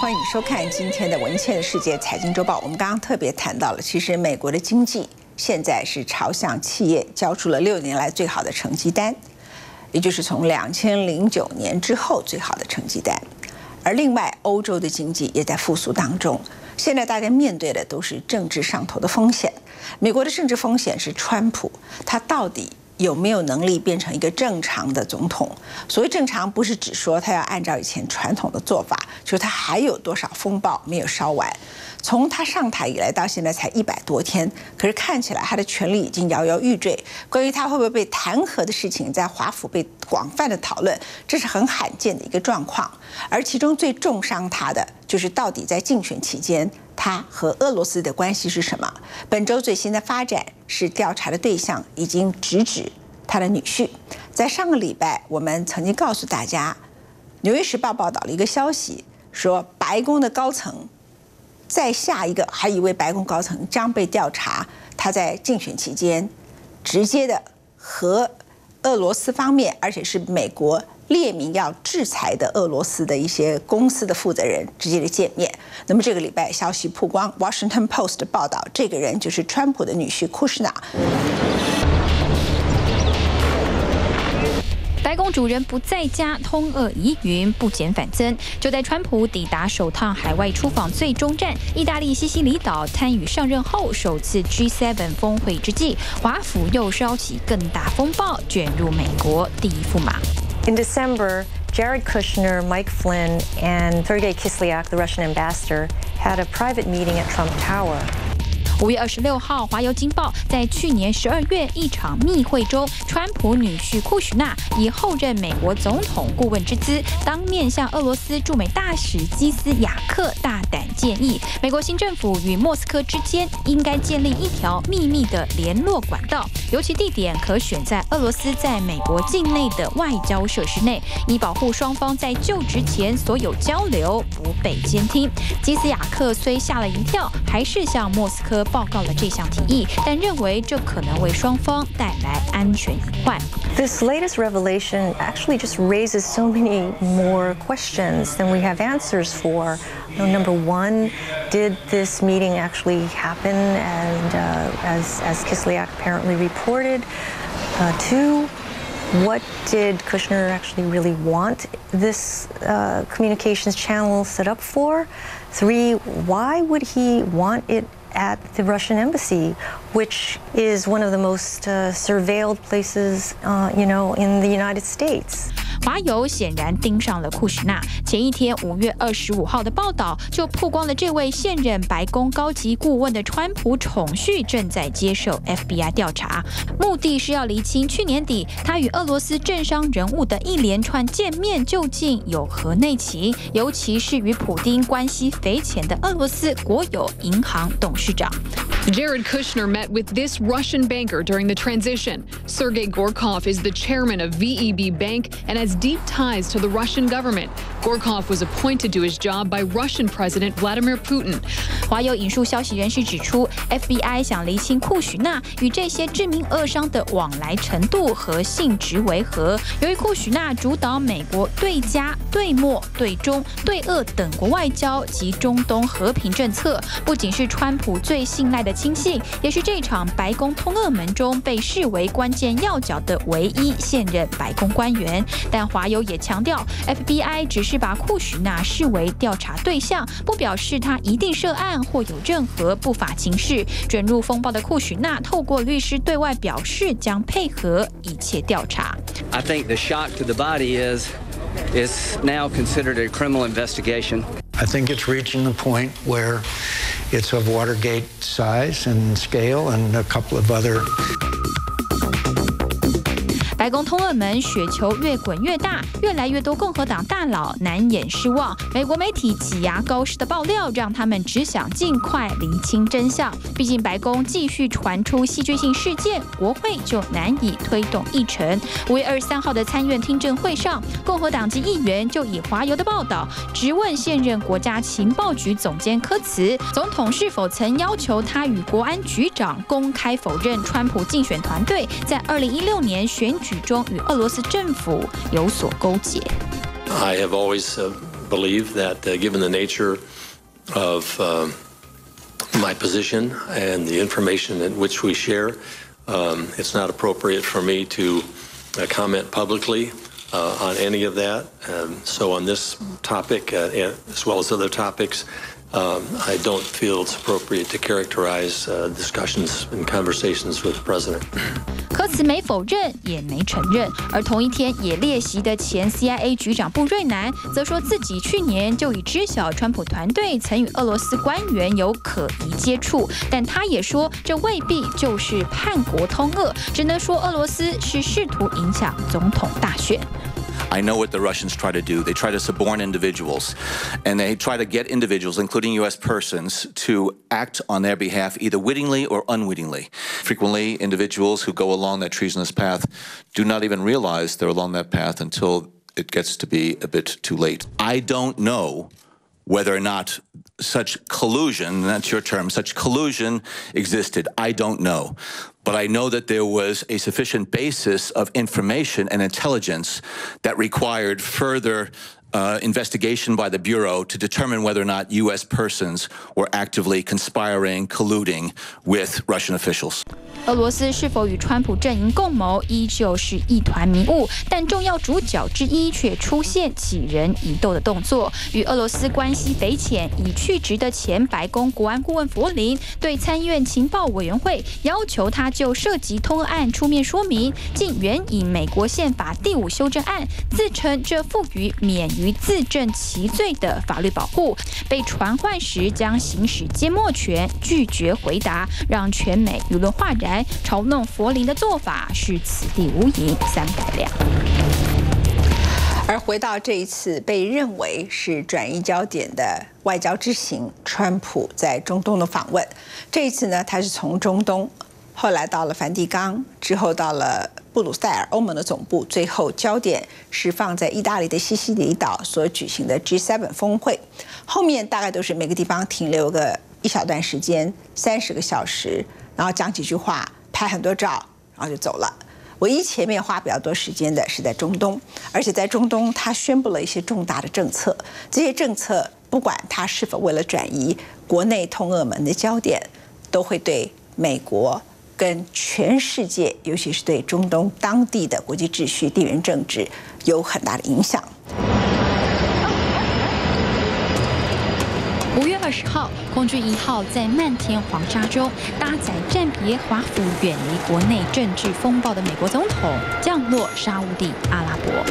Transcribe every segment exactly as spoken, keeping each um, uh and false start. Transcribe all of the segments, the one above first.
欢迎收看今天的文茜的世界财经周报。我们刚刚特别谈到了，其实美国的经济现在是朝向企业交出了六年来最好的成绩单，也就是从两千零九年之后最好的成绩单。而另外，欧洲的经济也在复苏当中。现在大家面对的都是政治上头的风险。美国的政治风险是川普，他到底有没有能力变成一个正常的总统？所谓正常，不是只说他要按照以前传统的做法，就是他还有多少风暴没有烧完。从他上台以来到现在才一百多天，可是看起来他的权力已经摇摇欲坠。关于他会不会被弹劾的事情，在华府被广泛的讨论，这是很罕见的一个状况。而其中最重伤他的，就是到底在竞选期间，他和俄罗斯的关系是什么？本周最新的发展是调查的对象已经直指他的女婿。在上个礼拜，我们曾经告诉大家，《纽约时报》报道了一个消息，说白宫的高层在下一个还有一位白宫高层将被调查，他在竞选期间直接的和俄罗斯方面，而且是美国列明要制裁的俄罗斯的一些公司的负责人直接的见面。那么这个礼拜消息曝光，《Washington Post》报道，这个人就是川普的女婿库什纳。 白宫主人不在家，通俄疑云不减反增。就在川普抵达首趟海外出访最终站意大利西西里岛，参与上任后首次 G 七 峰会之际，华府又烧起更大风暴，卷入美国第一驸马。 In December, Jared Kushner, Mike Flynn, and Sergei Kislyak, the Russian ambassador, had a private meeting at Trump Tower. 五月二十六号，《华邮经报》在去年十二月一场密会中，川普女婿库许纳以后任美国总统顾问之姿，当面向俄罗斯驻美大使基斯雅克大胆建议，美国新政府与莫斯科之间应该建立一条秘密的联络管道，尤其地点可选在俄罗斯在美国境内的外交设施内，以保护双方在就职前所有交流不被监听。基斯雅克虽吓了一跳，还是向莫斯科报告了这项提议，但认为这可能为双方带来安全隐患。 This latest revelation actually just raises so many more questions than we have answers for. You know, number one, did this meeting actually happen and uh, as, as Kislyak apparently reported? Uh, two, what did Kushner actually really want this uh, communications channel set up for? Three, why would he want it at the Russian embassy, which is one of the most uh, surveilled places, uh, you know, in the United States? 华邮显然盯上了库什纳。前一天五月二十五号的报道就曝光了这位现任白宫高级顾问的川普宠婿正在接受 F B I 调查，目的是要厘清去年底他与俄罗斯政商人物的一连串见面究竟有何内情，尤其是与普丁关系匪浅的俄罗斯国有银行董事长。 Jared Kushner met with this Russian banker during the transition. Sergei Gorkov is the chairman of V E B Bank and has deep ties to the Russian government. Gorkov was appointed to his job by Russian President Vladimir Putin. 华邮引述消息人士指出 ，F B I 想厘清库许纳与这些知名俄商的往来程度和性质为何。由于库许纳主导美国对加、对墨、对中、对俄等国外交及中东和平政策，不仅是川普最信赖的亲信，也是这场白宫通俄门中被视为关键要角的唯一现任白宫官员。但华邮也强调 ，F B I 只是把库许纳视为调查对象，不表示他一定涉案或有任何不法情事。卷入风暴的库许纳透过律师对外表示，将配合一切调查。 I think the shock to the body is it's now considered a criminal investigation. I think it's reaching the point where it's of Watergate size and scale and a couple of other. 白宫通俄门雪球越滚越大，越来越多共和党大佬难掩失望。美国媒体挤牙膏式的爆料，让他们只想尽快厘清真相。毕竟白宫继续传出戏剧性事件，国会就难以推动议程。五月二十三号的参院听证会上，共和党籍议员就以华邮的报道质问现任国家情报局总监科茨，总统是否曾要求他与国安局长公开否认川普竞选团队在二零一六年选举中与俄罗斯政府有所勾结。 I have always uh, believe that, uh, given the nature of uh, my position and the information in which we share, um, it's not appropriate for me to uh, comment publicly uh, on any of that. Um, so on this topic, uh, as well as other topics, Um, I don't feel it's appropriate to characterize uh, discussions and conversations with the president. 柯茨没否认，也没承认。而同一天也列席的前 C I A 局长布瑞南，则说自己去年就已知晓川普团队曾与俄罗斯官员有可疑接触，但他也说这未必就是叛国通俄，只能说俄罗斯是试图影响总统大选。 I know what the Russians try to do. They try to suborn individuals, and they try to get individuals, including U S persons, to act on their behalf either wittingly or unwittingly. Frequently, individuals who go along that treasonous path do not even realize they're along that path until it gets to be a bit too late. I don't know whether or not such collusion, that's your term, such collusion existed. I don't know. But I know that there was a sufficient basis of information and intelligence that required further uh, investigation by the Bureau to determine whether or not U S persons were actively conspiring, colluding with Russian officials. 俄罗斯是否与川普阵营共谋，依旧是一团迷雾。但重要主角之一却出现起人疑窦的动作，与俄罗斯关系匪浅、已去职的前白宫国安顾问弗林对参议院情报委员会要求他就涉及通俄案出面说明，竟援引美国宪法第五修正案，自称这赋予免于自证其罪的法律保护。被传唤时将行使缄默权，拒绝回答，让全美舆论哗然。 嘲弄佛林的做法是此地无银三百两。 而回到这一次被认为是转移焦点的外交之行，川普在中东的访问，这一次呢，他是从中东，后来到了梵蒂冈，之后到了布鲁塞尔，欧盟的总部，最后焦点是放在意大利的西西里岛所举行的 G 七 峰会，后面大概都是每个地方停留个一小段时间，三十个小时。 然后讲几句话，拍很多照，然后就走了。唯一前面花比较多时间的是在中东，而且在中东，他宣布了一些重大的政策。这些政策，不管他是否为了转移国内通俄门的焦点，都会对美国跟全世界，尤其是对中东当地的国际秩序、地缘政治有很大的影响。 五月二十号，空军一号在漫天黄沙中搭载暂别华府，远离国内政治风暴的美国总统降落沙烏地阿拉伯。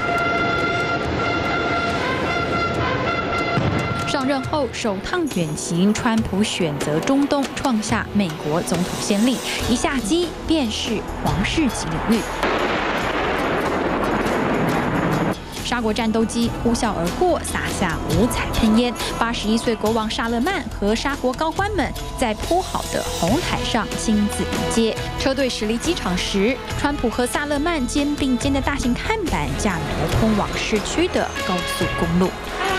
上任后首趟远行，川普选择中东，创下美国总统先例，一下机便是皇室级领域。 沙国战斗机呼啸而过，洒下五彩喷烟。八十一岁国王萨勒曼和沙国高官们在铺好的红毯上亲自迎接。车队驶离机场时，川普和萨勒曼肩并肩的大型看板架楼通往市区的高速公路。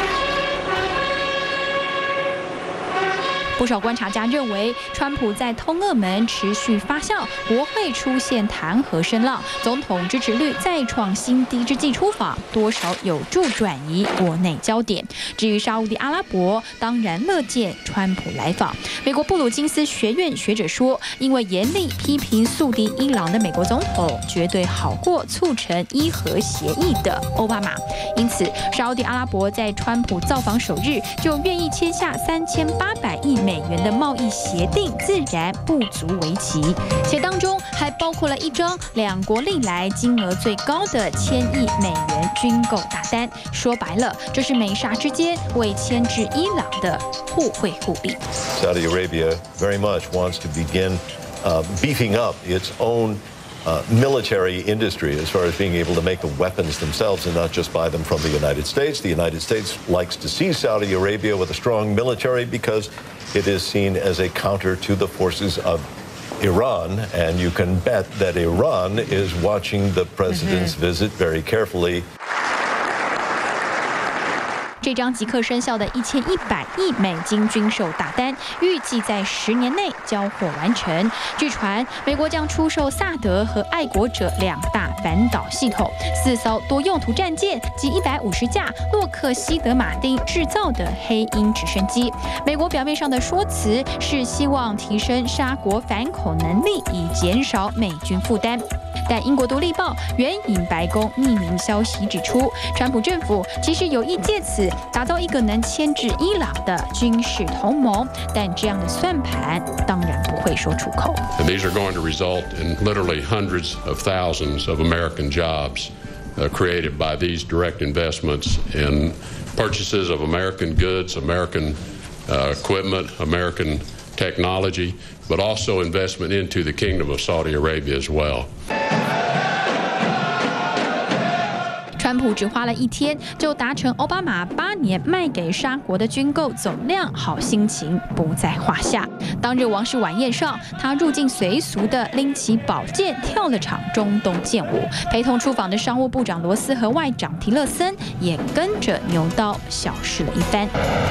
不少观察家认为，川普在通俄门持续发酵，国会出现弹劾声浪，总统支持率再创新低之际出访，多少有助转移国内焦点。至于沙烏地阿拉伯，当然乐见川普来访。美国布鲁金斯学院学者说，因为严厉批评宿敌伊朗的美国总统，绝对好过促成伊核协议的奥巴马。因此，沙烏地阿拉伯在川普造访首日就愿意签下三千八百亿美。 美元的贸易协定自然不足为奇，且当中还包括了一张两国历来金额最高的千亿美元军购大单。说白了，这是美沙之间为牵制伊朗的互惠互利。 Saudi Arabia very much wants to begin uh, beefing up its own. Uh, military industry as far as being able to make the weapons themselves and not just buy them from the United States. The United States likes to see Saudi Arabia with a strong military because it is seen as a counter to the forces of Iran, and you can bet that Iran is watching the president's mm-hmm. visit very carefully. 这张即刻生效的一千一百亿美金军售大单，预计在十年内交货完成。据传，美国将出售萨德和爱国者两大反导系统、四艘多用途战舰及一百五十架洛克希德马丁制造的黑鹰直升机。美国表面上的说辞是希望提升沙国反恐能力，以减少美军负担。但英国《独立报》援引白宫匿名消息指出，川普政府其实有意借此打造一个能牵制伊朗的军事同盟，但这样的算盘当然不会说出口。 And these are going to result in literally hundreds of thousands of American jobs uh, created by these direct investments in purchases of American goods, American uh, equipment, American technology, but also investment into the Kingdom of Saudi Arabia as well. 川普只花了一天就达成奥巴马八年卖给沙国的军购总量，好心情不在话下。当日王室晚宴上，他入境随俗的拎起宝剑跳了场中东剑舞，陪同出访的商务部长罗斯和外长提勒森也跟着牛刀小试了一番。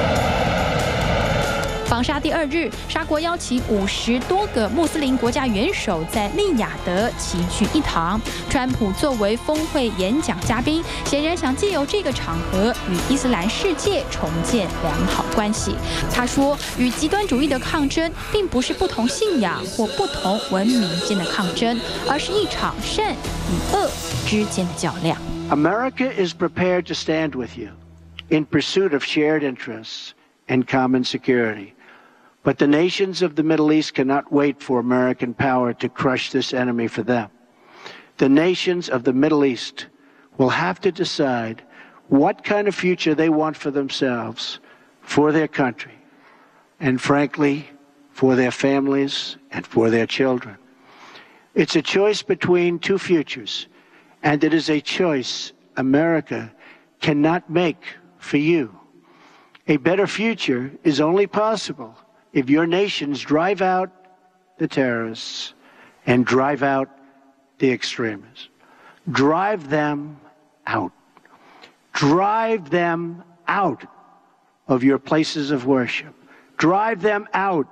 访沙第二日，沙国邀请五十多个穆斯林国家元首在利雅得齐聚一堂。川普作为峰会演讲嘉宾，显然想借由这个场合与伊斯兰世界重建良好关系。他说，与极端主义的抗争，并不是不同信仰或不同文明间的抗争，而是一场善与恶之间的较量。 America is prepared to stand with you in pursuit of shared interests and common security.But the nations of the Middle East cannot wait for American power to crush this enemy for them. The nations of the Middle East will have to decide what kind of future they want for themselves, for their country, and frankly, for their families and for their children. It's a choice between two futures, and it is a choice America cannot make for you. A better future is only possible.If your nations drive out the terrorists and drive out the extremists, drive them out. Drive them out of your places of worship. Drive them out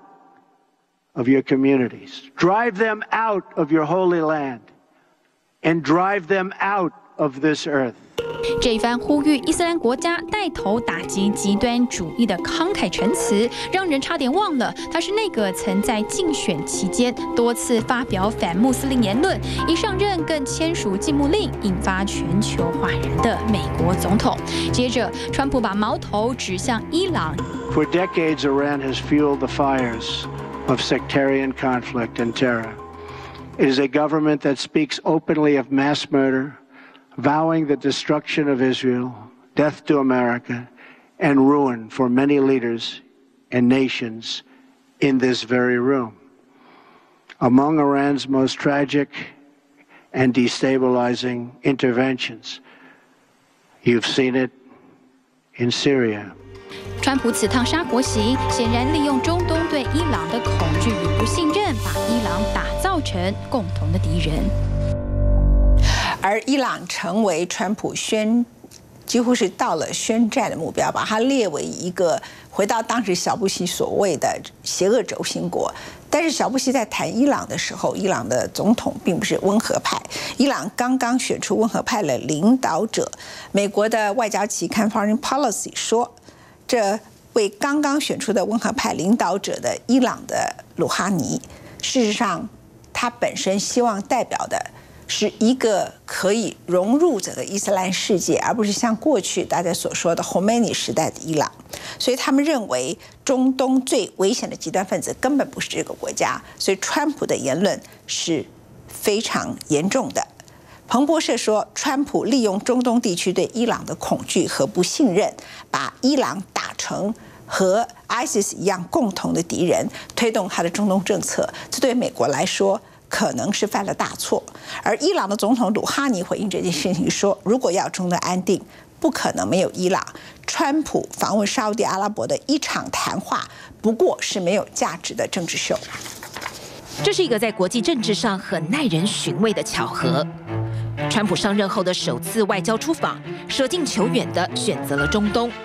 of your communities. Drive them out of your holy land. And drive them out of this earth. 这一番呼吁伊斯兰国家带头打击极端主义的慷慨陈词，让人差点忘了他是那个曾在竞选期间多次发表反穆斯林言论，一上任更签署禁牧令，引发全球哗然的美国总统。接着，川普把矛头指向伊朗。 For decades, Iran has fueled the fires of sectarian conflict and terror. It is a government that speaks openly of mass murder.Vowing the destruction of Israel, death to America, and ruin for many leaders and nations in this very room. Among Iran's most tragic and destabilizing interventions, you've seen it in Syria. 川普此趟沙国行，显然利用中东对伊朗的恐惧与不信任，把伊朗打造成共同的敌人。 而伊朗成为川普宣几乎是到了宣战的目标，把它列为一个回到当时小布希所谓的邪恶轴心国。但是小布希在谈伊朗的时候，伊朗的总统并不是温和派，伊朗刚刚选出温和派的领导者。美国的外交期刊 Foreign Policy 说，这位刚刚选出的温和派领导者的伊朗的鲁哈尼，事实上他本身希望代表的是一个可以融入整个伊斯兰世界，而不是像过去大家所说的侯梅尼时代的伊朗。所以他们认为中东最危险的极端分子根本不是这个国家，所以川普的言论是非常严重的。彭博社说，川普利用中东地区对伊朗的恐惧和不信任，把伊朗打成和 ISIS 一样共同的敌人，推动他的中东政策。这对美国来说可能是犯了大错。而伊朗的总统鲁哈尼回应这件事情说，如果要中东安定，不可能没有伊朗。川普访问沙烏地阿拉伯的一场谈话，不过是没有价值的政治秀。 这是一个在国际政治上很耐人寻味的巧合。川普上任后的首次外交出访，舍近求远地选择了中东。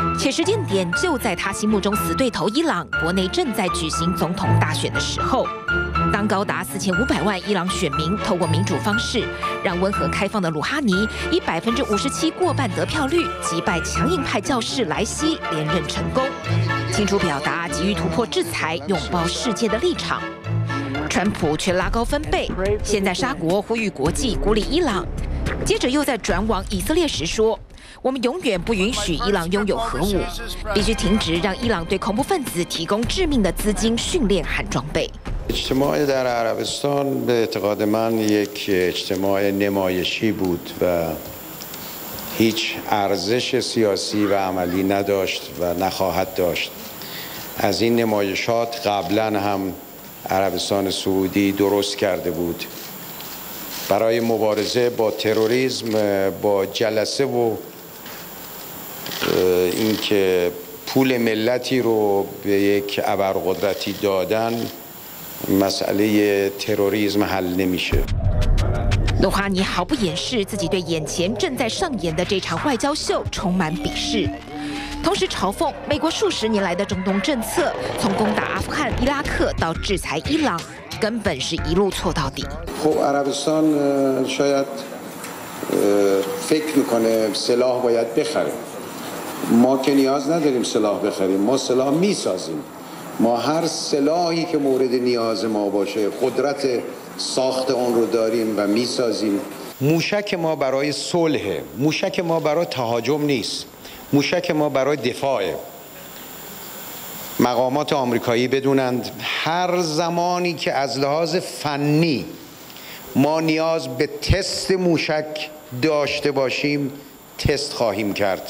且时间点就在他心目中死对头伊朗国内正在举行总统大选的时候。当高达四千五百万伊朗选民透过民主方式，让温和开放的鲁哈尼以百分之五十七过半得票率击败强硬派教士莱西连任成功，清楚表达急于突破制裁、拥抱世界的立场。川普却拉高分贝，先在沙国呼吁国际孤立伊朗，接着又在转往以色列时说：“我们永远不允许伊朗拥有核武，必须停止让伊朗对恐怖分子提供致命的资金、训练和装备。” اجتماع در عربستان به اعتقاد من یک اجتماع نمایشی بود و هیچ ارزش سیاسی و عملی نداشت و نخواهد داشت. از این نمایشات قبلا هم عربستان سعودی درست کرده بود. برای مبارزه با تروریسم با جلسه و اینکه پول ملتی رو به یک ابرقدرتی دادن مسئله تروریسم حل نمیشه。 鲁哈尼毫不掩饰自己对眼前正在上演的这场外交秀充满鄙视，同时嘲讽美国数十年来的中东政策，从攻打阿富汗、伊拉克到制裁伊朗，根本是一路错到底。 خب عربستان شاید فکر میکنه سلاح باید بخره. ما که نیاز نداریم سلاح بخریم، ما سلاح میسازیم. ما هر سلاحی که مورد نیاز ما باشه قدرت ساخت اون رو داریم و میسازیم. موشک ما برای صلح، موشک ما برای تهاجم نیست، موشک ما برای دفاعه. مقامات آمریکایی بدونند هر زمانی که از لحاظ فنی ما نیاز به تست موشک داشته باشیم تست خواهیم کرد.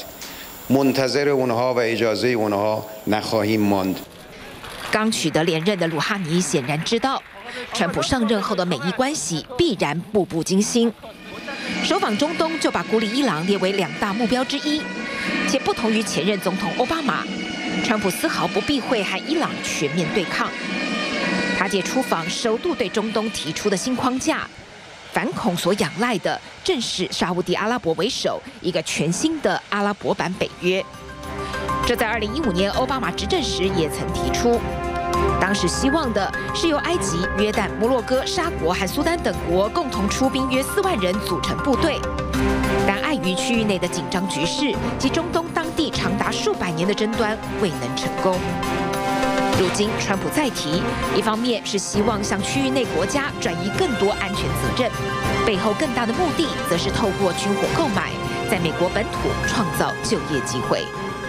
منتظر اونها و اجازه اونها نخواهیم ماند. 刚取得连任的鲁哈尼显然知道，川普上任后的美伊关系必然步步惊心。首访中东就把孤立伊朗列为两大目标之一，且不同于前任总统奥巴马，川普丝毫不避讳和伊朗全面对抗。他借出访首度对中东提出的新框架，反恐所仰赖的正是沙烏地阿拉伯为首一个全新的阿拉伯版北约。这在二零一五年奥巴马执政时也曾提出，当时希望的是由埃及、约旦、摩洛哥、沙国和苏丹等国共同出兵约四万人组成部队，但碍于区域内的紧张局势及中东当地长达数百年的争端，未能成功。如今川普再提，一方面是希望向区域内国家转移更多安全责任，背后更大的目的则是透过军火购买，在美国本土创造就业机会。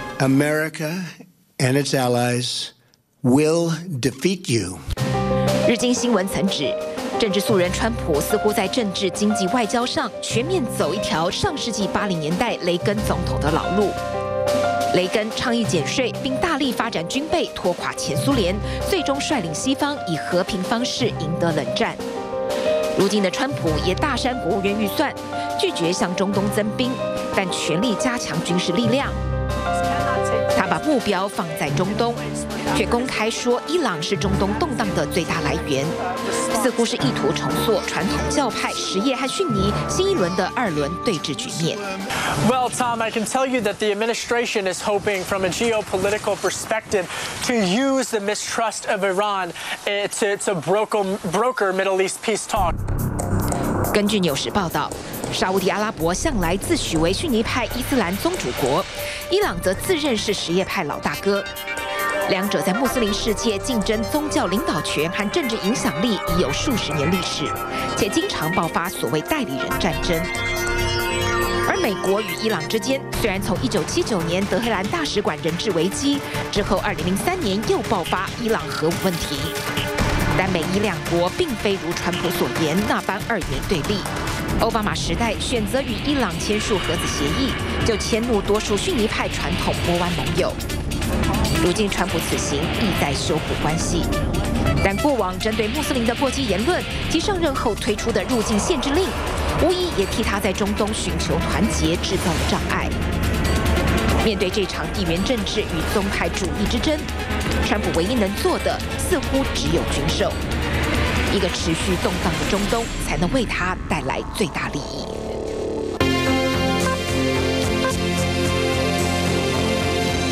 America and its allies will defeat you. 日经新闻曾指，政治素人川普似乎在政治、经济、外交上全面走一条上世纪八零年代雷根总统的老路。雷根倡议减税，并大力发展军备，拖垮前苏联，最终率领西方以和平方式赢得冷战。如今的川普也大删国务院预算，拒绝向中东增兵，但全力加强军事力量。他把目标放在中东，却公开说伊朗是中东动荡的最大来源，似乎是意图重塑传统教派什叶和逊尼新一轮的二轮对峙局面。 Well, Tom, I can tell you that the administration is hoping, from a geopolitical perspective, to use the mistrust of Iran to to broker broker Middle East peace talk. 根据《纽时报》道，沙烏地阿拉伯向来自诩为逊尼派伊斯兰宗主国，伊朗则自认是什叶派老大哥。两者在穆斯林世界竞争宗教领导权和政治影响力已有数十年历史，且经常爆发所谓代理人战争。而美国与伊朗之间，虽然从一九七九年德黑兰大使馆人质危机之后，二零零三年又爆发伊朗核武问题。但美伊两国并非如川普所言那般二元对立。奥巴马时代选择与伊朗签署核子协议，就迁怒多数逊尼派传统波湾盟友。如今川普此行意在修补关系，但过往针对穆斯林的过激言论及上任后推出的入境限制令，无疑也替他在中东寻求团结制造了障碍。面对这场地缘政治与宗派主义之争，川普唯一能做的似乎只有军售。一个持续动荡的中东，才能为他带来最大利益。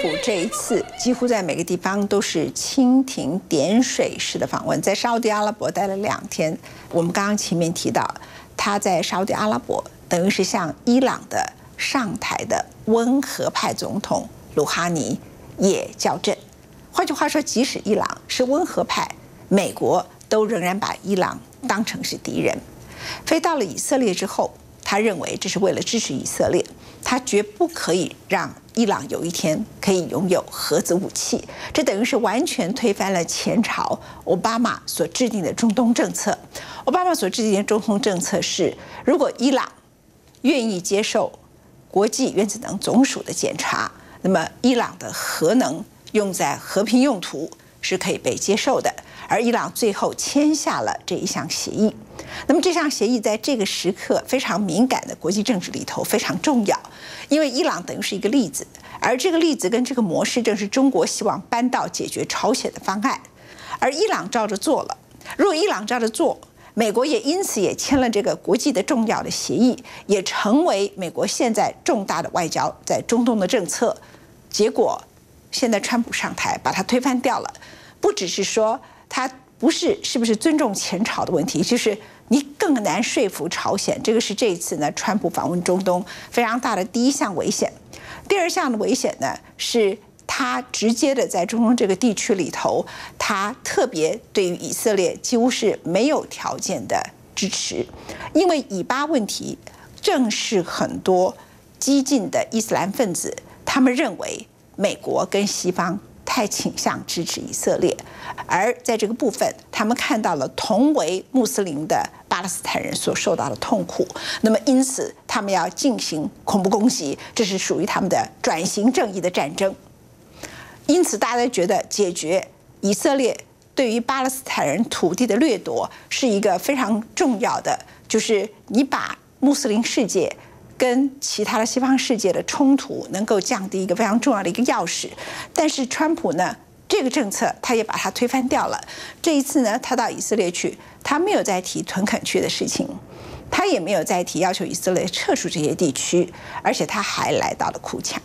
普这一次几乎在每个地方都是蜻蜓点水式的访问，在沙特阿拉伯待了两天。我们刚刚前面提到，他在沙特阿拉伯等于是向伊朗的上台的温和派总统鲁哈尼也校正。换句话说，即使伊朗是温和派，美国都仍然把伊朗当成是敌人。飞到了以色列之后，他认为这是为了支持以色列，他绝不可以让伊朗有一天可以拥有核子武器。这等于是完全推翻了前朝奥巴马所制定的中东政策。奥巴马所制定的中东政策是，如果伊朗愿意接受国际原子能总署的检查，那么伊朗的核能用在和平用途是可以被接受的。而伊朗最后签下了这一项协议。那么这项协议在这个时刻非常敏感的国际政治里头非常重要，因为伊朗等于是一个例子，而这个例子跟这个模式正是中国希望搬到解决朝鲜的方案，而伊朗照着做了。如果伊朗照着做，美国也因此也签了这个国际的重要的协议，也成为美国现在重大的外交在中东的政策。结果现在川普上台把它推翻掉了，不只是说他不是是不是尊重前朝的问题，就是你更难说服朝鲜。这个是这一次呢川普访问中东非常大的第一项危险。第二项的危险呢是他直接的在中东这个地区里头，他特别对于以色列几乎是没有条件的支持，因为以巴问题正是很多激进的伊斯兰分子他们认为美国跟西方太倾向支持以色列，而在这个部分，他们看到了同为穆斯林的巴勒斯坦人所受到的痛苦，那么因此他们要进行恐怖攻击，这是属于他们的转型正义的战争。因此，大家觉得解决以色列对于巴勒斯坦人土地的掠夺是一个非常重要的，就是你把穆斯林世界跟其他的西方世界的冲突能够降低一个非常重要的一个钥匙。但是川普呢，这个政策他也把它推翻掉了。这一次呢，他到以色列去，他没有再提屯垦区的事情，他也没有再提要求以色列撤出这些地区，而且他还来到了库墙。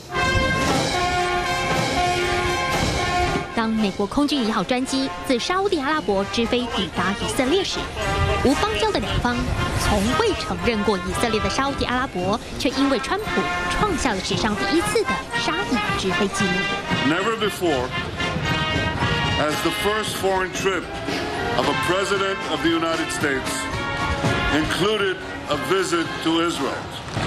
当美国空军一号专机自沙烏地阿拉伯直飞抵达以色列时，无邦交的两方从未承认过以色列的沙烏地阿拉伯，却因为川普创下了史上第一次的沙以直飞纪录。 Never before has the first foreign trip of a president of the United States included a visit to Israel.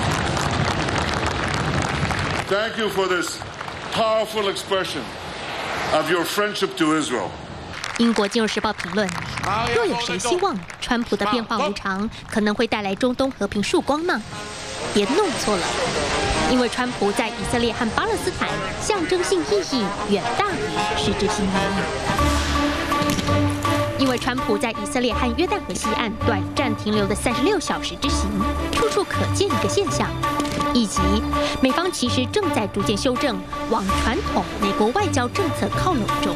Thank you for this powerful expression.Of your friendship to Israel. 英国《金融时报》评论：若有谁希望川普的变化无常可能会带来中东和平曙光呢？别弄错了，因为川普在以色列和巴勒斯坦象征性意义远大于实质性意义。因为川普在以色列和约旦河西岸短暂停留的三十六小时之行，处处可见一个现象。以及美方其实正在逐渐修正往传统美国外交政策靠拢中。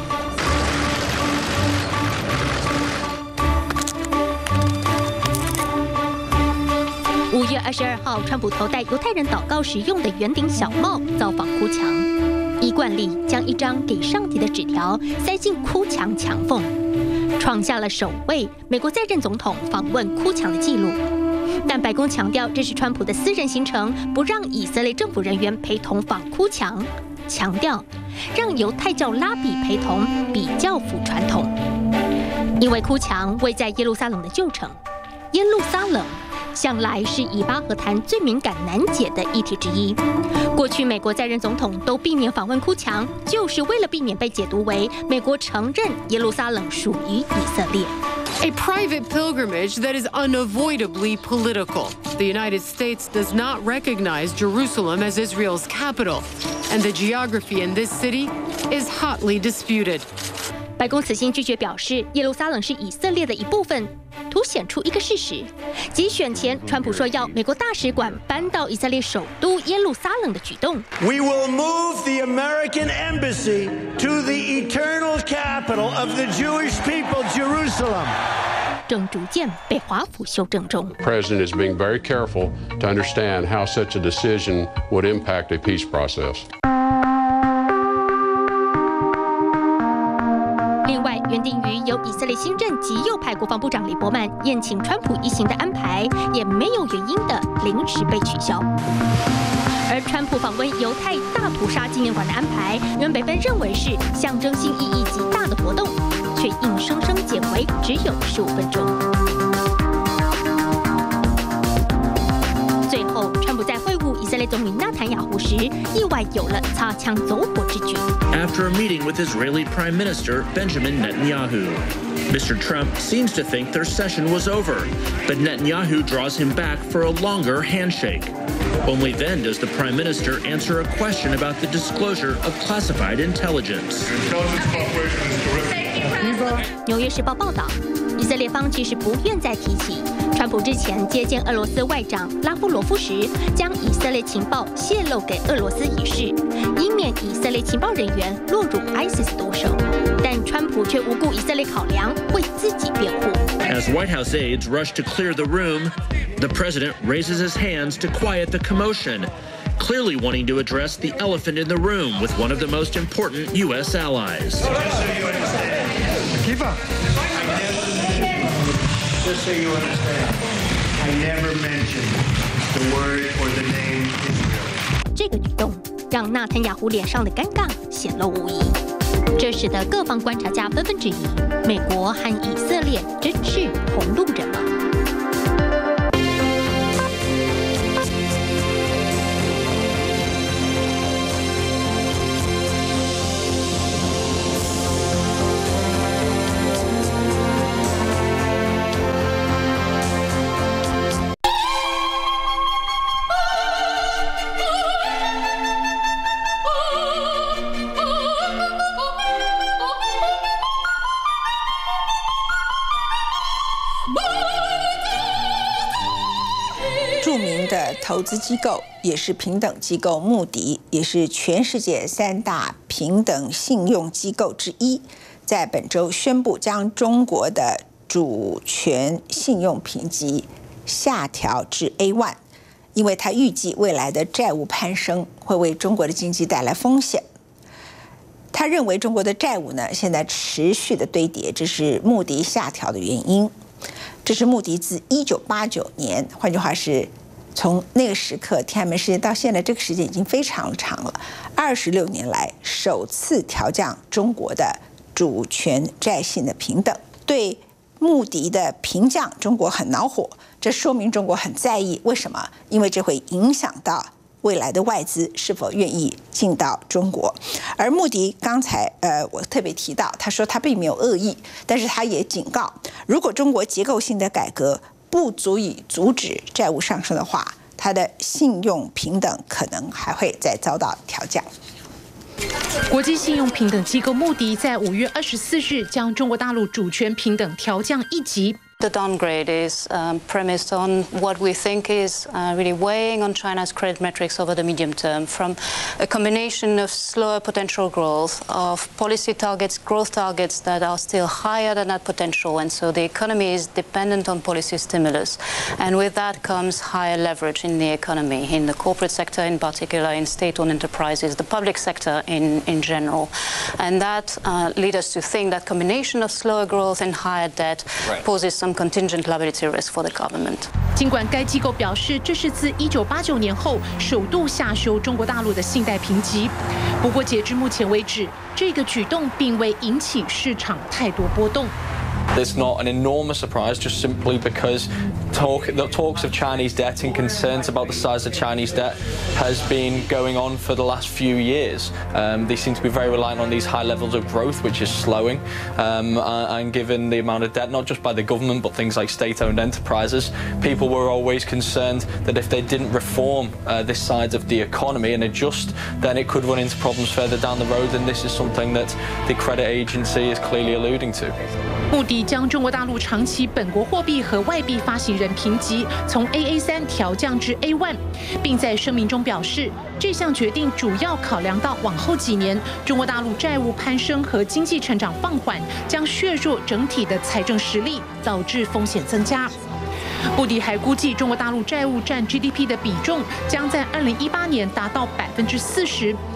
五月二十二号，川普头戴犹太人祷告时用的圆顶小帽造访哭墙，依惯例将一张给上帝的纸条塞进哭墙墙缝，创下了首位美国在任总统访问哭墙的纪录。但白宫强调，这是川普的私人行程，不让以色列政府人员陪同访哭墙，强调让犹太教拉比陪同比较符传统。因为哭墙位在耶路撒冷的旧城，耶路撒冷向来是以巴和谈最敏感难解的议题之一。过去美国在任总统都避免访问哭墙，就是为了避免被解读为美国承认耶路撒冷属于以色列。 A private pilgrimage that is unavoidably political. The United States does not recognize Jerusalem as Israel's capital, and the geography in this city is hotly disputed. 白宫此行拒绝表示耶路撒冷是以色列的一部分，凸显出一个事实，即选前川普说要美国大使馆搬到以色列首都耶路撒冷的举动。 We will move the American embassy to the eternal capital of the Jewish people, Jerusalem. 正逐渐被华府修正中。 The president is being very careful to understand how such a decision would impact a peace process. 由以色列新任及右派国防部长李伯曼宴请川普一行的安排，也没有原因的临时被取消。而川普访问犹太大屠杀纪念馆的安排，原北分认为是象征性意义极大的活动，却硬生生减为只有十五分钟。最后，川普在会晤以色列总理纳坦雅胡时，意外有了擦枪走火之举。 After a meeting with Israeli Prime Minister Benjamin Netanyahu, Mister Trump seems to think their session was over, but Netanyahu draws him back for a longer handshake. Only then does the Prime Minister answer a question about the disclosure of classified intelligence. 纽约时报报道，以色列方其实不愿再提起川普之前接见俄罗斯外长拉夫罗夫时，将以色列情报泄露给俄罗斯一事，以免以色列情报人员落入 ISIS 毒手。但川普却无顾以色列考量，为自己辩护。 As White House aides rush to clear the room, the president raises his hands to quiet the commotion, clearly wanting to address the elephant in the room with one of the most important U S allies. Keep up. Just so you understand, I never mentioned the word or the name Israel. 这个举动让纳坦雅胡脸上的尴尬显露无遗，这使得各方观察家纷纷质疑：美国和以色列真是同路人吗？ 著名的投资机构也是平等机构穆迪，也是全世界三大平等信用机构之一，在本周宣布将中国的主权信用评级下调至 A 一， 因为它预计未来的债务攀升会为中国的经济带来风险。他认为中国的债务呢现在持续的堆叠，这是穆迪下调的原因。这是穆迪自一九八九年，换句话是，从那个时刻天安门事件到现在这个时间已经非常长了，二十六年来首次调降中国的主权债信的平等。对穆迪的评降，中国很恼火，这说明中国很在意。为什么？因为这会影响到未来的外资是否愿意进到中国。而穆迪刚才呃，我特别提到，他说他并没有恶意，但是他也警告，如果中国结构性的改革不足以阻止债务上升的话，它的信用平等可能还会再遭到调降。 国际信用平等机构穆迪在五月二十四日将中国大陆主权平等调降一级。 The downgrade is um, premised on what we think is uh, really weighing on China's credit metrics over the medium term, from a combination of slower potential growth, of policy targets, growth targets that are still higher than that potential, and so the economy is dependent on policy stimulus. And with that comes higher leverage in the economy, in the corporate sector in particular, in state-owned enterprises, the public sector in, in general. And that uh, leads us to think that combination of slower growth and higher debt poses some contingent liability risk for the government. 尽管该机构表示这是自一九八九年后首度下修中国大陆的信贷评级，不过截至目前为止，这个举动并未引起市场太多波动。 There's not an enormous surprise, just simply because talk, the talks of Chinese debt and concerns about the size of Chinese debt has been going on for the last few years. Um, they seem to be very reliant on these high levels of growth, which is slowing. Um, and given the amount of debt, not just by the government, but things like state-owned enterprises, people were always concerned that if they didn't reform uh, this side of the economy and adjust, then it could run into problems further down the road. And this is something that the credit agency is clearly alluding to. 穆迪将中国大陆长期本国货币和外币发行人评级从 A A 三 调降至 A 一， 并在声明中表示，这项决定主要考量到往后几年中国大陆债务攀升和经济成长放缓将削弱整体的财政实力，导致风险增加。穆迪还估计，中国大陆债务占 G D P 的比重将在二零一八年达到百分之四十，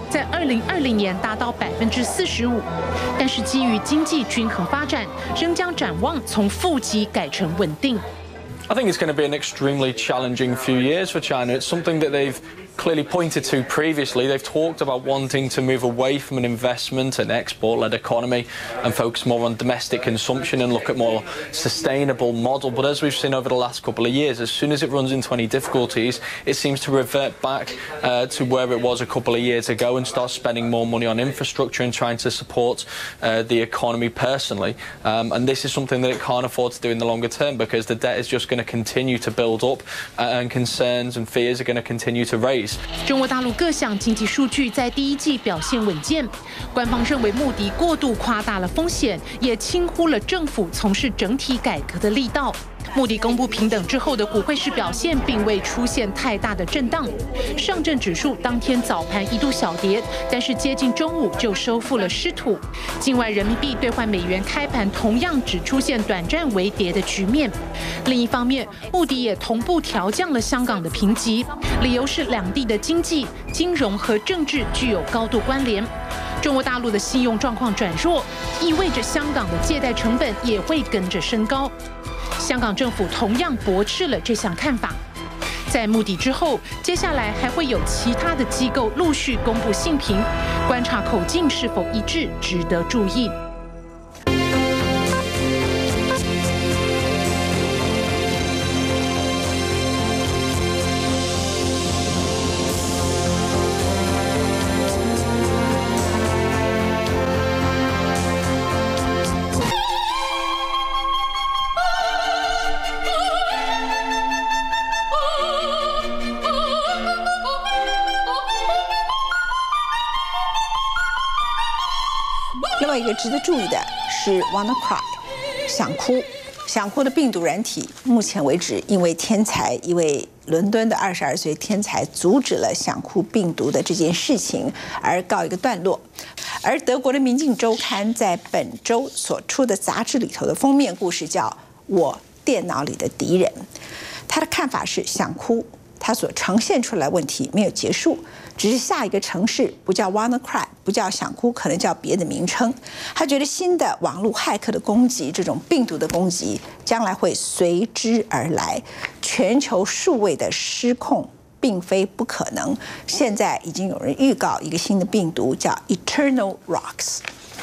在二零二零年达到百分之四十五，但是基于经济均衡发展，仍将展望从负极改成稳定。 I think it's going to be an extremely challenging few years for China. It's something that they've clearly pointed to previously. They've talked about wanting to move away from an investment and export-led economy and focus more on domestic consumption and look at more sustainable model. But as we've seen over the last couple of years, as soon as it runs into any difficulties, it seems to revert back uh, to where it was a couple of years ago and start spending more money on infrastructure and trying to support uh, the economy personally. Um, and this is something that it can't afford to do in the longer term because the debt is just going to continue to build up uh, and concerns and fears are going to continue to raise. 中国大陆各项经济数据在第一季表现稳健，官方认为穆迪过度夸大了风险，也轻忽了政府从事整体改革的力道。穆迪公布平等之后的股汇市表现并未出现太大的震荡，上证指数当天早盘一度小跌，但是接近中午就收复了失土。境外人民币兑换美元开盘同样只出现短暂微跌的局面。另一方面，穆迪也同步调降了香港的评级，理由是两地的经济、金融和政治具有高度关联。中国大陆的信用状况转弱，意味着香港的借贷成本也会跟着升高。香港政府同样驳斥了这项看法。在穆迪之后，接下来还会有其他的机构陆续公布信评，观察口径是否一致，值得注意。 另外一个值得注意的是 WannaCry 想哭，想哭的病毒软体，目前为止因为天才一位伦敦的二十二岁天才阻止了想哭病毒的这件事情而告一个段落。而德国的《民进周刊》在本周所出的杂志里头的封面故事叫《我电脑里的敌人》，他的看法是想哭，他所呈现出来的问题没有结束，只是下一个城市不叫 WannaCry， 不叫想哭，可能叫别的名称。他觉得新的网络骇客的攻击，这种病毒的攻击，将来会随之而来，全球数位的失控并非不可能。现在已经有人预告一个新的病毒叫 Eternal Rocks。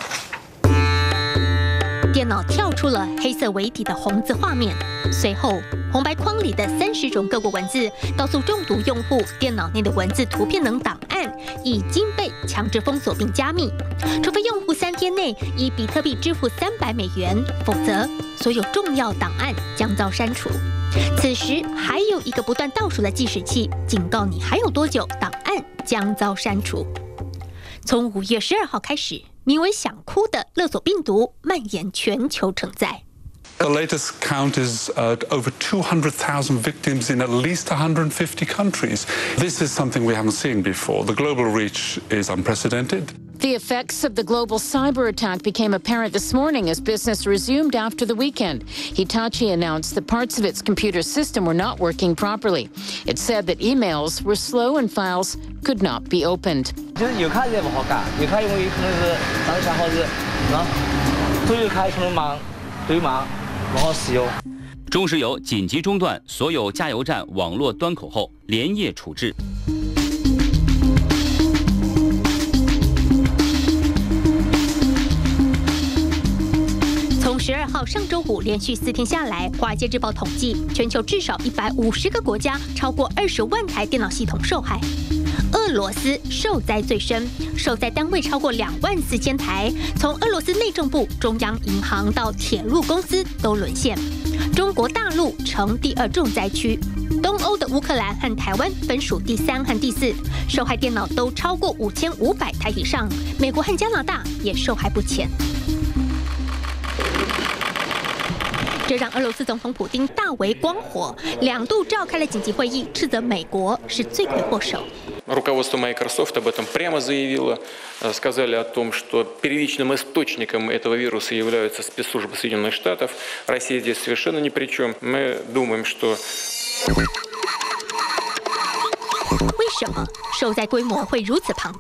电脑跳出了黑色为底的红字画面，随后红白框里的三十种各国文字告诉中毒用户，电脑内的文字、图片等档案已经被强制封锁并加密，除非用户三天内以比特币支付三百美元，否则所有重要档案将遭删除。此时还有一个不断倒数的计时器，警告你还有多久档案将遭删除。从五月十二号开始，名为“想哭”的勒索病毒蔓延全球承载。 The latest count is uh, over two hundred thousand victims in at least one hundred fifty countries. This is something we haven't seen before. The global reach is unprecedented. The effects of the global cyber attack became apparent this morning as business resumed after the weekend. Hitachi announced that parts of its computer system were not working properly. It said that emails were slow and files could not be opened. 就是有开也不好干，有开因为可能是当下好是啊，所有开可能忙，对忙不好使用。 中石油紧急中断所有加油站网络端口后，连夜处置。 从十二号上周五连续四天下来，《华尔街日报》统计，全球至少一百五十个国家，超过二十万台电脑系统受害。俄罗斯受灾最深，受灾单位超过两万四千台，从俄罗斯内政部、中央银行到铁路公司都沦陷。中国大陆成第二重灾区，东欧的乌克兰和台湾分属第三和第四，受害电脑都超过五千五百台以上。美国和加拿大也受害不浅。这让俄罗斯总统普丁大为光火，两度召开了紧急会议，斥责美国是罪魁祸首。 Руководство Microsoft об этом прямо заявило, сказали о том, что первичным источником этого вируса являются спецслужбы Соединенных Штатов. Россия здесь совершенно ни при чем. Мы думаем, что... 为什么受灾规模会如此庞大？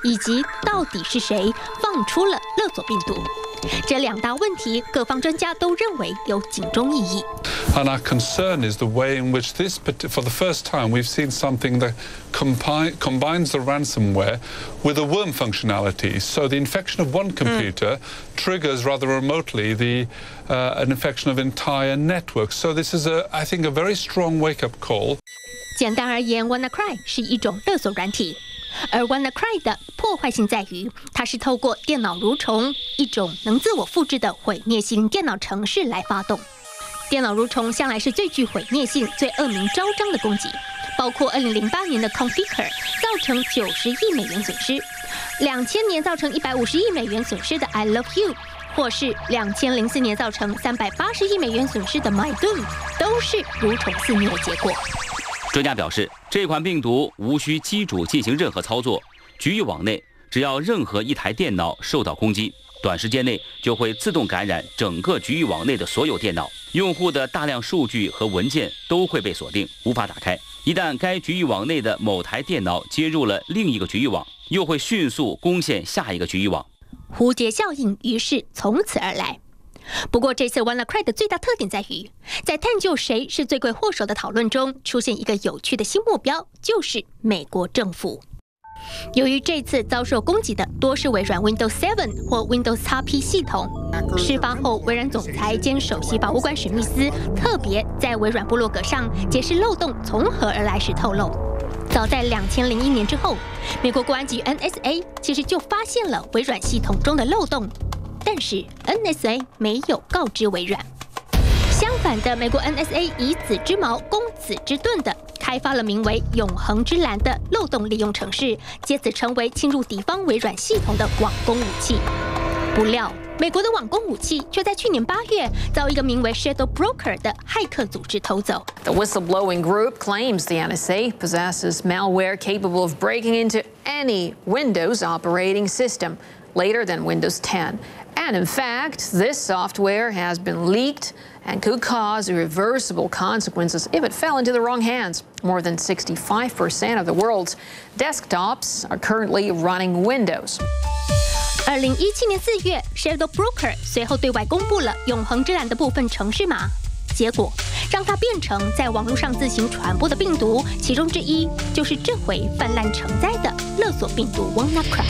以及到底是谁放出了勒索病毒。这两大问题，各方专家都认为有警钟意义。 And our concern is the way in which this, for the first time, we've seen something that combine, combines the ransomware with a worm functionality. So the infection of one computer triggers rather remotely the uh, an infection of entire networks. So this is, a, I think, a very strong wake-up call. 简单而言 ，WannaCry 是一种勒索软体。而 WannaCry 的破坏性在于，它是透过电脑蠕虫，一种能自我复制的毁灭性电脑程式来发动。电脑蠕虫向来是最具毁灭性、最恶名昭彰的攻击，包括二零零八年的 Conficker 造成九十亿美元损失，两千年造成一百五十亿美元损失的 I Love You， 或是两千零四年造成三百八十亿美元损失的 MyDoom， 都是蠕虫肆虐的结果。 专家表示，这款病毒无需机主进行任何操作，局域网内只要任何一台电脑受到攻击，短时间内就会自动感染整个局域网内的所有电脑，用户的大量数据和文件都会被锁定，无法打开。一旦该局域网内的某台电脑接入了另一个局域网，又会迅速攻陷下一个局域网。 蝴蝶效应于是从此而来。不过，这次 WannaCry 的最大特点在于，在探究谁是罪魁祸首的讨论中，出现一个有趣的新目标，就是美国政府。由于这次遭受攻击的多是微软 Windows 七或 Windows 叉 P 系统，事发后，微软总裁兼首席法务官史密斯特别在微软部落格上解释漏洞从何而来时透露，早在两千零一年之后，美国国安局 N S A 其实就发现了微软系统中的漏洞。但是 N S A 没有告知微软。相反的，美国 N S A 以子之矛攻子之盾的开发了名为“永恒之蓝”的漏洞利用程式，借此成为侵入敌方微软系统的网攻武器。不料，美国的网攻武器却在去年八月遭一个名为 Shadow Broker 的骇客组织偷走。 The whistleblowing group claims the N S A possesses malware capable of breaking into any Windows operating system later than Windows ten. And in fact, this software has been leaked and could cause irreversible consequences if it fell into the wrong hands. More than sixty-five percent of the world's desktops are currently running Windows. 二零一七年四月 ，Shadow Broker 随后对外公布了永恒之蓝的部分程式码，结果让它变成在网络上自行传播的病毒，其中之一就是这回泛滥成灾的勒索病毒 WannaCry。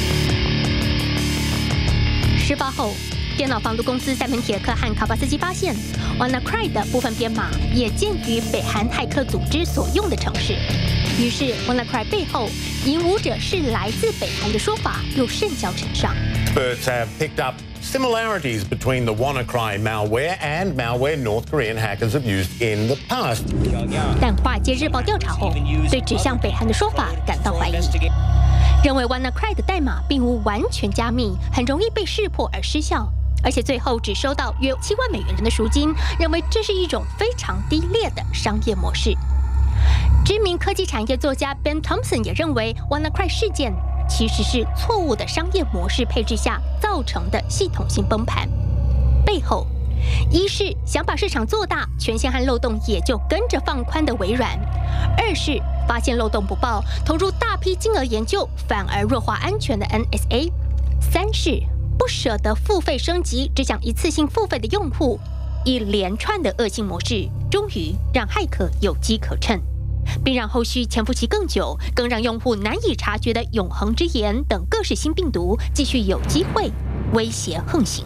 事发后，电脑防毒公司赛门铁克和卡巴斯基发现 ，WannaCry 的部分编码也见于北韩骇客组织所用的程式。于是 ，WannaCry 背后引武者是来自北韩的说法又甚嚣尘上。 Experts have picked up similarities between the WannaCry malware and malware North Korean hackers have used in the past. 但《华尔街日报》调查后，对指向北韩的说法感到怀疑。认为 WannaCry 的代码并无完全加密，很容易被识破而失效，而且最后只收到约七万美元的赎金，认为这是一种非常低劣的商业模式。知名科技产业作家 Ben Thompson 也认为 WannaCry 事件其实是错误的商业模式配置下造成的系统性崩盘，背后一是想把市场做大，权限和漏洞也就跟着放宽的微软；二是发现漏洞不报，投入大批金额研究，反而弱化安全的 N S A； 三是不舍得付费升级，只想一次性付费的用户，一连串的恶性模式，终于让骇客有机可乘，并让后续潜伏期更久，更让用户难以察觉的永恒之炎等各式新病毒继续有机会威胁横行。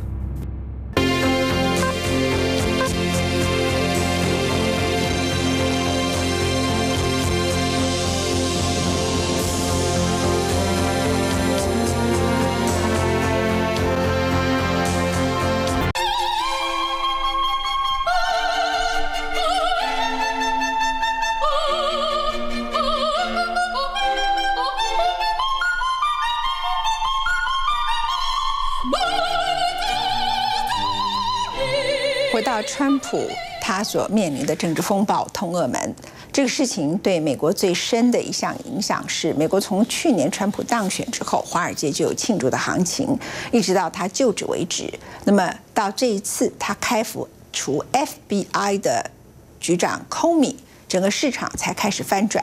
回到川普他所面临的政治风暴通俄门这个事情，对美国最深的一项影响是，美国从去年川普当选之后，华尔街就有庆祝的行情，一直到他就职为止。那么到这一次他开除除 F B I 的局长 Comey， 整个市场才开始翻转。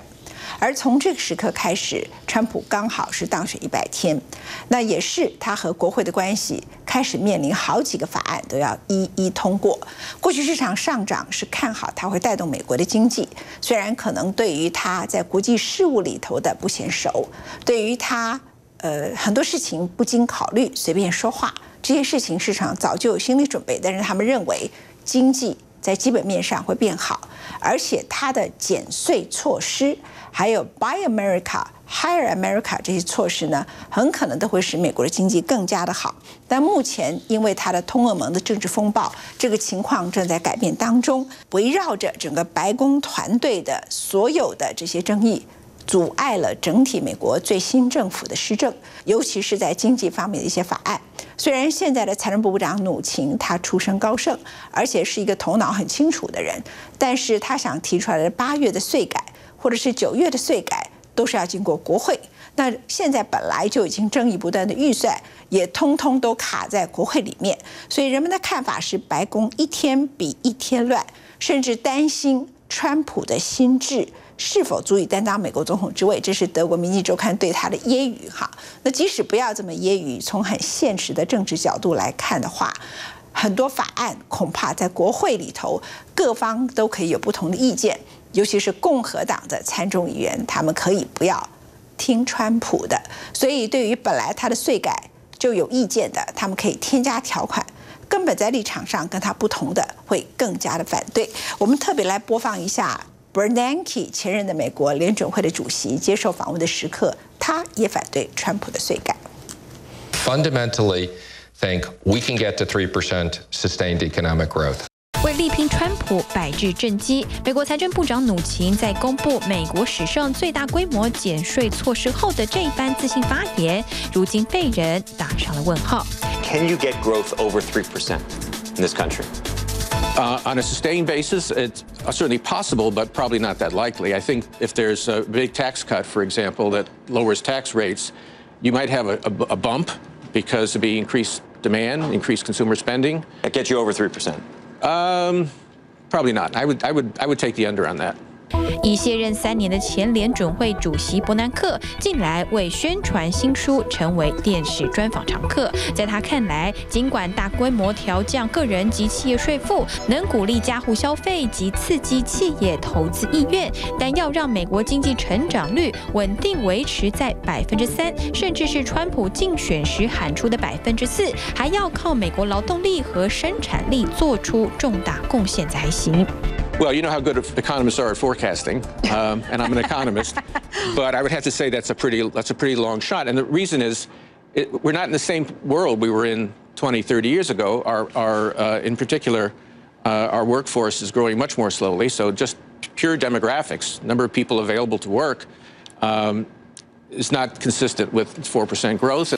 而从这个时刻开始，川普刚好是当选一百天，那也是他和国会的关系开始面临好几个法案都要一一通过。过去市场上涨是看好它会带动美国的经济，虽然可能对于他在国际事务里头的不娴熟，对于他呃很多事情不经考虑随便说话，这些事情市场早就有心理准备，但是他们认为经济在基本面上会变好，而且它的减税措施，还有 Buy America、Hire America 这些措施呢，很可能都会使美国的经济更加的好。但目前因为它的通俄盟的政治风暴，这个情况正在改变当中，围绕着整个白宫团队的所有的这些争议，阻碍了整体美国最新政府的施政，尤其是在经济方面的一些法案。虽然现在的财政部部长努钦他出身高盛，而且是一个头脑很清楚的人，但是他想提出来的八月的税改或者是九月的税改都是要经过国会。那现在本来就已经争议不断的预算，也通通都卡在国会里面，所以人们的看法是白宫一天比一天乱，甚至担心川普的心智是否足以担当美国总统之位，这是德国《民意周刊》对他的揶揄哈。那即使不要这么揶揄，从很现实的政治角度来看的话，很多法案恐怕在国会里头各方都可以有不同的意见，尤其是共和党的参众议员，他们可以不要听川普的，所以对于本来他的税改就有意见的，他们可以添加条款，根本在立场上跟他不同的会更加的反对。我们特别来播放一下Bernanke 前任的美国联准会的主席接受访问的时刻，他也反对川普的税改。 Fundamentally, think we can get to three percent sustained economic growth. 为力拼川普百日政绩，美国财政部长努钦在公布美国史上最大规模减税措施后的这一番自信发言，如今被人打上了问号。 Can you get growth over three percent in this country? Uh, on a sustained basis, it's certainly possible, but probably not that likely. I think if there's a big tax cut, for example, that lowers tax rates, you might have a, a, a bump because of the increased demand, increased consumer spending. That gets you over three percent. Um, probably not. I would, I would, I would take the under on that. 已卸任三年的前联准会主席伯南克近来为宣传新书成为电视专访常客。在他看来，尽管大规模调降个人及企业税负能鼓励家户消费及刺激企业投资意愿，但要让美国经济成长率稳定维持在百分之三，甚至是川普竞选时喊出的百分之四，还要靠美国劳动力和生产力做出重大贡献才行。 Well, you know how good economists are at forecasting, um, and I'm an economist, but I would have to say that's a pretty that's a pretty long shot. And the reason is, it, we're not in the same world we were in twenty, thirty years ago. Our, our uh, in particular, uh, our workforce is growing much more slowly. So just pure demographics, number of people available to work, um, is not consistent with four percent growth.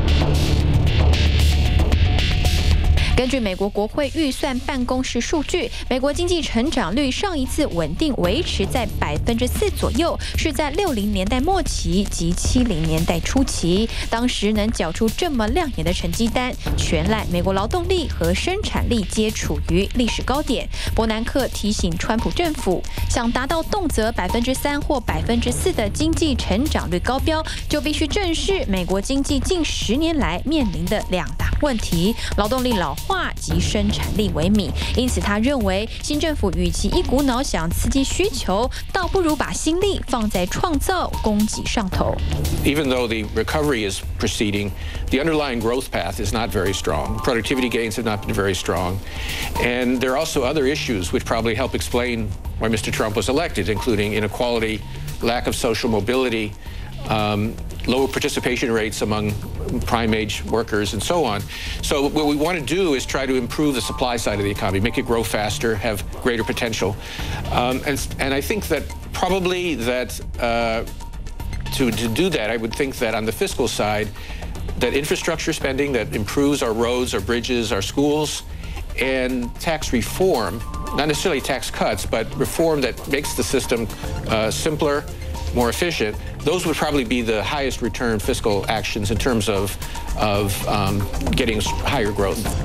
根据美国国会预算办公室数据，美国经济成长率上一次稳定维持在百分之四左右，是在六零年代末期及七零年代初期。当时能缴出这么亮眼的成绩单，全赖美国劳动力和生产力皆处于历史高点。伯南克提醒川普政府，想达到动辄百分之三或百分之四的经济成长率高标，就必须正视美国经济近十年来面临的两大问题：劳动力老化及生产力萎靡。因此，他认为新政府与其一股脑想刺激需求，倒不如把心力放在创造供给上头。 Even though the recovery is proceeding, the underlying growth path is not very strong. Productivity gains have not been very strong, and there are also other issues which probably help explain why Mister Trump was elected, including inequality, lack of social mobility, um, lower participation rates among prime age workers, and so on. So what we want to do is try to improve the supply side of the economy, make it grow faster, have greater potential. Um, and, and I think that probably that uh, to, to do that, I would think that on the fiscal side, that infrastructure spending that improves our roads, our bridges, our schools, and tax reform, not necessarily tax cuts, but reform that makes the system uh, simpler, more efficient, those would probably be the highest return fiscal actions in terms of, of um, getting higher growth.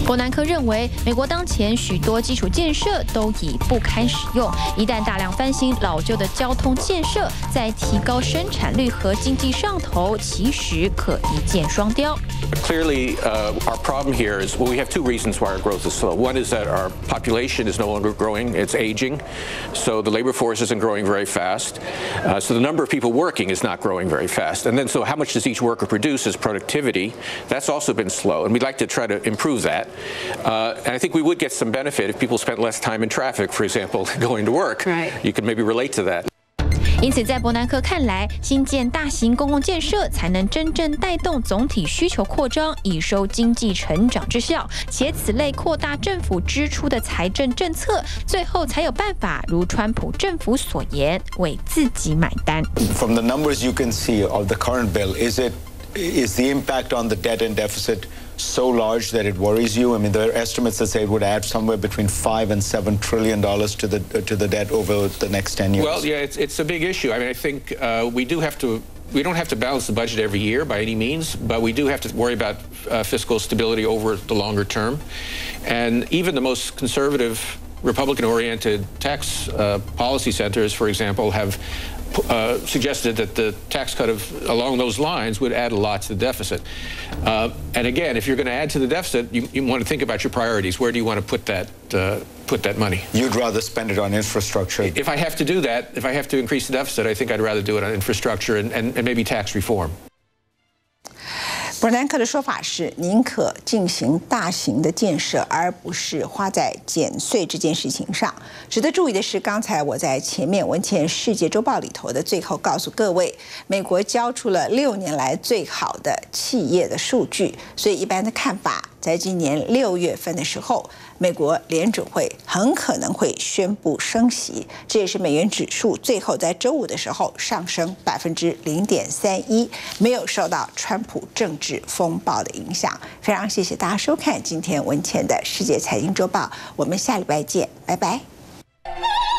伯南克认为，美国当前许多基础建设都已不堪使用，一旦大量翻新老旧的交通建设，在提高生产率和经济上头，其实可一箭双雕。 Clearly, uh, our problem here is well, we have two reasons why our growth is slow. One is that our population is no longer growing; it's aging, so the labor force isn't growing very fast. Uh, so the number of people working is not growing very fast. And then, so how much does each worker produce as productivity? That's also been slow, and we'd like to try to improve that. Uh, and I think we would get some benefit if people spent less time in traffic, for example, going to work. Right. You could maybe relate to that. 因此，在伯南克看来，新建大型公共建设才能真正带动总体需求扩张，以收经济成长之效。且此类扩大政府支出的财政政策，最后才有办法如川普政府所言，为自己买单。 From the numbers you can see of the current bill, is it is the impact on the debt and deficit so large that it worries you? I mean, there are estimates that say it would add somewhere between five and seven trillion dollars to the to the debt over the next ten years. Well, yeah, it's it's a big issue. I mean, I think uh, we do have to. We don't have to balance the budget every year by any means, but we do have to worry about uh, fiscal stability over the longer term. And even the most conservative, Republican-oriented tax uh, policy centers, for example, have Uh, suggested that the tax cut of along those lines would add a lot to the deficit. Uh, and again, if you're going to add to the deficit, you, you want to think about your priorities. Where do you want to put that uh, put that money? You'd rather spend it on infrastructure. If I have to do that, if I have to increase the deficit, I think I'd rather do it on infrastructure and, and, and maybe tax reform. 伯南克的说法是，宁可进行大型的建设，而不是花在减税这件事情上。值得注意的是，刚才我在前面《文茜世界周报》里头的最后告诉各位，美国交出了六年来最好的企业的数据，所以一般的看法，在今年六月份的时候，美国联准会很可能会宣布升息，这也是美元指数最后在周五的时候上升百分之零点三一，没有受到川普政治风暴的影响。非常谢谢大家收看今天文茜的世界财经周报，我们下礼拜见，拜拜。